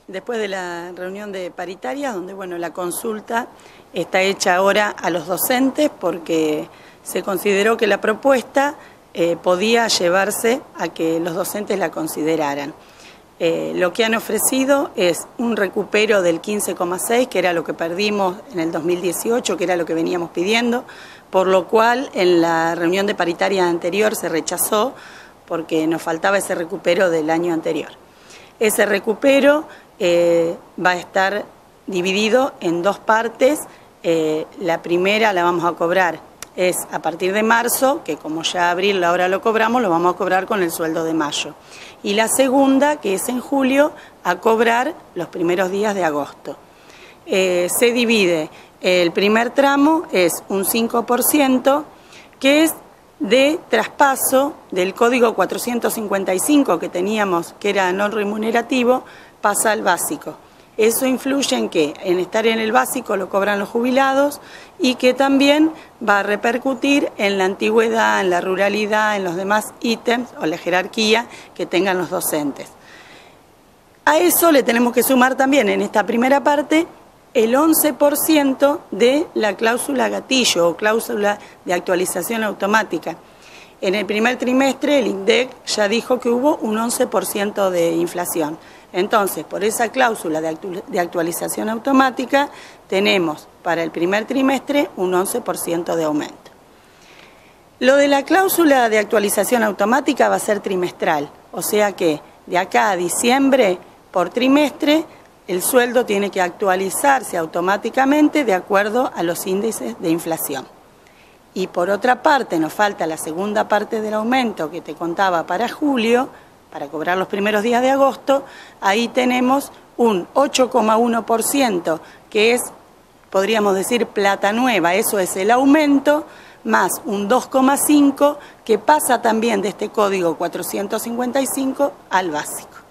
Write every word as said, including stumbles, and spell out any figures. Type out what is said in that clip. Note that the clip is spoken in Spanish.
después de la reunión de paritarias, donde bueno, la consulta está hecha ahora a los docentes porque se consideró que la propuesta eh, podía llevarse a que los docentes la consideraran. Eh, lo que han ofrecido es un recupero del quince coma seis, que era lo que perdimos en el dos mil dieciocho, que era lo que veníamos pidiendo, por lo cual en la reunión de paritaria anterior se rechazó porque nos faltaba ese recupero del año anterior. Ese recupero eh, va a estar dividido en dos partes. Eh, la primera la vamos a cobrar es a partir de marzo, que como ya abril ahora lo cobramos, lo vamos a cobrar con el sueldo de mayo. Y la segunda, que es en julio, a cobrar los primeros días de agosto. Eh, se divide, el primer tramo es un cinco por ciento, que es de traspaso del código cuatrocientos cincuenta y cinco que teníamos, que era no remunerativo, pasa al básico. Eso influye en que en estar en el básico lo cobran los jubilados y que también va a repercutir en la antigüedad, en la ruralidad, en los demás ítems o la jerarquía que tengan los docentes. A eso le tenemos que sumar también en esta primera parte el once por ciento de la cláusula gatillo o cláusula de actualización automática. En el primer trimestre el INDEC ya dijo que hubo un once por ciento de inflación. Entonces, por esa cláusula de actualización automática, tenemos para el primer trimestre un once por ciento de aumento. Lo de la cláusula de actualización automática va a ser trimestral, o sea que de acá a diciembre, por trimestre, el sueldo tiene que actualizarse automáticamente de acuerdo a los índices de inflación. Y por otra parte, nos falta la segunda parte del aumento que te contaba para julio, para cobrar los primeros días de agosto. Ahí tenemos un ocho coma uno por ciento, que es, podríamos decir, plata nueva, eso es el aumento, más un dos coma cinco por ciento que pasa también de este código cuatrocientos cincuenta y cinco al básico.